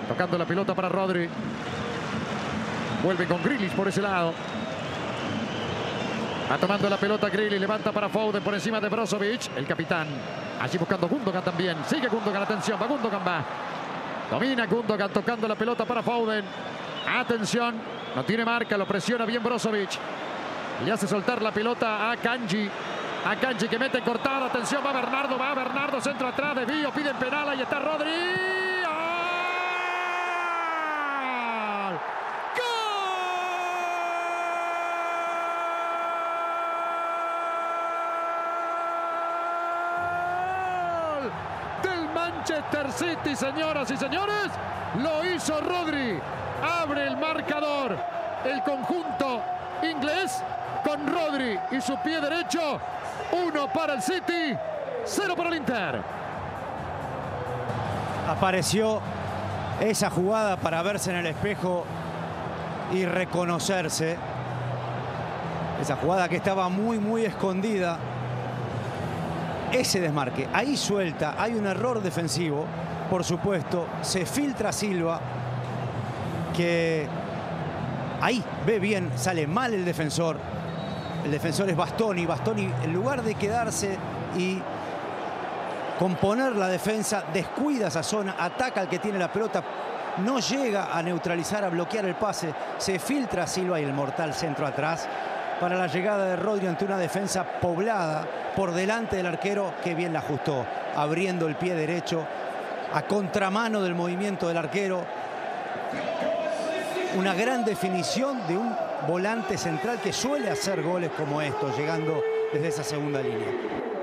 Tocando la pelota para Rodri. Vuelve con Grealish por ese lado. Va tomando la pelota Grealish. Levanta para Foden por encima de Brozovic. El capitán. Allí buscando Gundogan también. Sigue Gundogan. Atención. Va Gundogan. Va. Domina Gundogan tocando la pelota para Foden. Atención. No tiene marca. Lo presiona bien Brozovic. Le hace soltar la pelota a Kanji. A Kanji que mete cortada. Atención. Va Bernardo. Va Bernardo. Centro atrás. Desvío. Piden penal. Ahí está Rodri. Manchester City, señoras y señores, lo hizo Rodri. Abre el marcador el conjunto inglés con Rodri y su pie derecho. 1 para el City, 0 para el Inter. Apareció esa jugada para verse en el espejo y reconocerse. Esa jugada que estaba muy escondida. Ese desmarque, ahí suelta, hay un error defensivo, por supuesto, se filtra Silva, que ahí ve bien, sale mal el defensor es Bastoni, en lugar de quedarse y componer la defensa, descuida esa zona, ataca al que tiene la pelota, no llega a neutralizar, a bloquear el pase, se filtra Silva y el mortal centro atrás para la llegada de Rodri ante una defensa poblada por delante del arquero, que bien la ajustó, abriendo el pie derecho a contramano del movimiento del arquero. Una gran definición de un volante central que suele hacer goles como estos, llegando desde esa segunda línea.